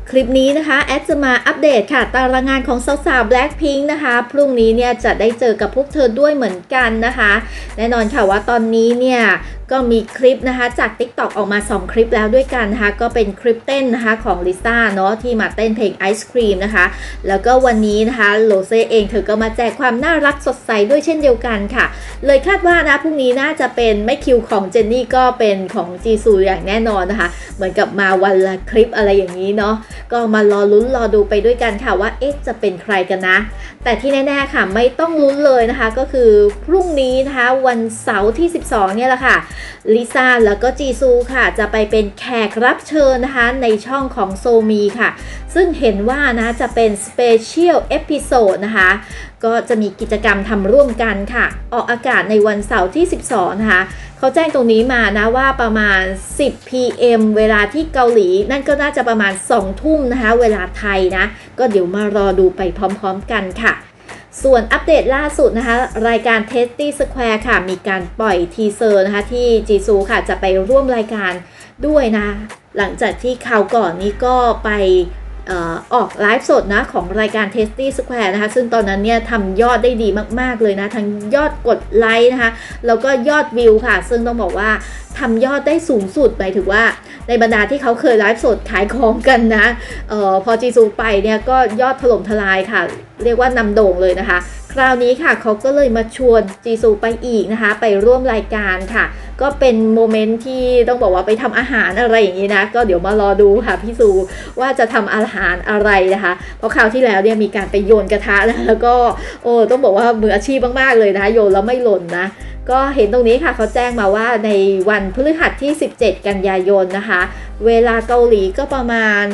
คลิปนี้นะคะแอดจะมาอัปเดตค่ะตารางงานของสาวๆ Blackpink นะคะพรุ่งนี้เนี่ยจะได้เจอกับพวกเธอด้วยเหมือนกันนะคะแน่นอนค่ะว่าตอนนี้เนี่ยก็มีคลิปนะคะจาก TikTok ออกมา2คลิปแล้วด้วยกันนะคะก็เป็นคลิปเต้นนะคะของลิซ่าเนาะที่มาเต้นเพลง Ice Cream นะคะแล้วก็วันนี้นะคะโรเซ่เองเธอก็มาแจกความน่ารักสดใสด้วยเช่นเดียวกันค่ะเลยคาดว่านะพรุ่งนี้น่าจะเป็นไม่คิวของเจนนี่ก็เป็นของจีซูอย่างแน่นอนนะคะเหมือนกับมาวันละคลิปอะไรอย่างนี้เนาะก็มารอลุ้นรอดูไปด้วยกันค่ะว่าจะเป็นใครกันนะแต่ที่แน่ๆค่ะไม่ต้องลุ้นเลยนะคะก็คือพรุ่งนี้นะคะวันเสาร์ที่12เนี่ยแหละค่ะลิซ่าแล้วก็จีซูค่ะจะไปเป็นแขกรับเชิญนะคะในช่องของโซมีค่ะซึ่งเห็นว่านะจะเป็นสเปเชียลเอพิโซดนะคะก็จะมีกิจกรรมทำร่วมกันค่ะออกอากาศในวันเสาร์ที่12นะคะเขาแจ้งตรงนี้มานะว่าประมาณ10 PM เวลาที่เกาหลีนั่นก็น่าจะประมาณ2 ทุ่มนะคะเวลาไทยนะก็เดี๋ยวมารอดูไปพร้อมๆกันค่ะส่วนอัปเดตล่าสุดนะคะรายการ Tasty Square ค่ะมีการปล่อยทีเซอร์นะคะที่จีซูค่ะจะไปร่วมรายการด้วยนะหลังจากที่คราวก่อนนี้ก็ไปออกไลฟ์สดนะของรายการ Tasty Square นะคะซึ่งตอนนั้นเนี่ยทำยอดได้ดีมากๆเลยนะทั้งยอดกดไลค์นะคะแล้วก็ยอดวิวค่ะซึ่งต้องบอกว่าทำยอดได้สูงสุดหมายถึงว่าในบรรดาที่เขาเคยไลฟ์สดขายของกันนะพอจีซูไปเนี่ยก็ยอดถล่มทลายค่ะเรียกว่านำโด่งเลยนะคะคราวนี้ค่ะเขาก็เลยมาชวนจีซูไปอีกนะคะไปร่วมรายการค่ะก็เป็นโมเมนต์ที่ต้องบอกว่าไปทำอาหารอะไรอย่างนี้นะก็เดี๋ยวมารอดูค่ะพี่ซูว่าจะทำอาหารอะไรนะคะเพราะคราวที่แล้วเนี่ยมีการไปโยนกระทะนะแล้วก็ต้องบอกว่ามืออาชีพมากๆเลยนะโยนแล้วไม่หล่นนะก็เห็นตรงนี้ค่ะเขาแจ้งมาว่าในวันพฤหัสที่17 กันยายนนะคะเวลาเกาหลีก็ประมาณ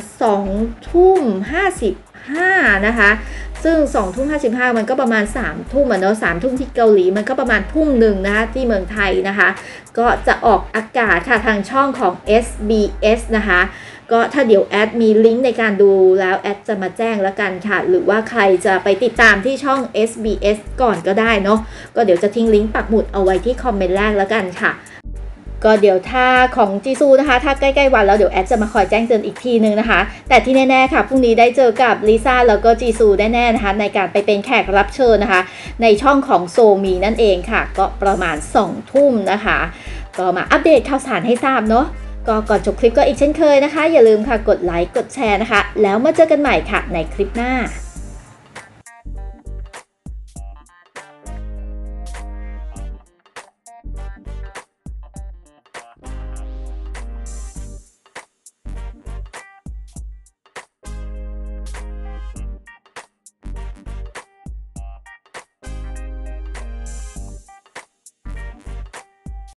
2 ทุ่ม 55นะคะซึ่ง2 ทุ่ม 55มันก็ประมาณ3 ทุ่มเนาะ3 ทุ่มที่เกาหลีมันก็ประมาณทุ่มหนึ่งนะคะที่เมืองไทยนะคะก็จะออกอากาศค่ะทางช่องของ SBS นะคะก็ถ้าเดี๋ยวแอดมีลิงก์ในการดูแล้วแอดจะมาแจ้งแล้วกันค่ะหรือว่าใครจะไปติดตามที่ช่อง SBS ก่อนก็ได้เนาะก็เดี๋ยวจะทิ้งลิงก์ปักหมุดเอาไว้ที่คอมเมนต์แรกแล้วกันค่ะก็เดี๋ยวถ้าของจีซูนะคะถ้าใกล้ๆวันแล้วเดี๋ยวแอดจะมาคอยแจ้งเตือนอีกทีนึงนะคะแต่ที่แน่ๆค่ะพรุ่งนี้ได้เจอกับลิซ่าแล้วก็จีซูแน่ๆนะคะในการไปเป็นแขกรับเชิญนะคะในช่องของโซมีนั่นเองค่ะก็ประมาณ2 ทุ่มนะคะก็มาอัปเดตข่าวสารให้ทราบเนาะก็ก่อนจบคลิปก็อีกเช่นเคยนะคะอย่าลืมค่ะกดไลค์กดแชร์นะคะแล้วมาเจอกันใหม่ค่ะในคลิปหน้า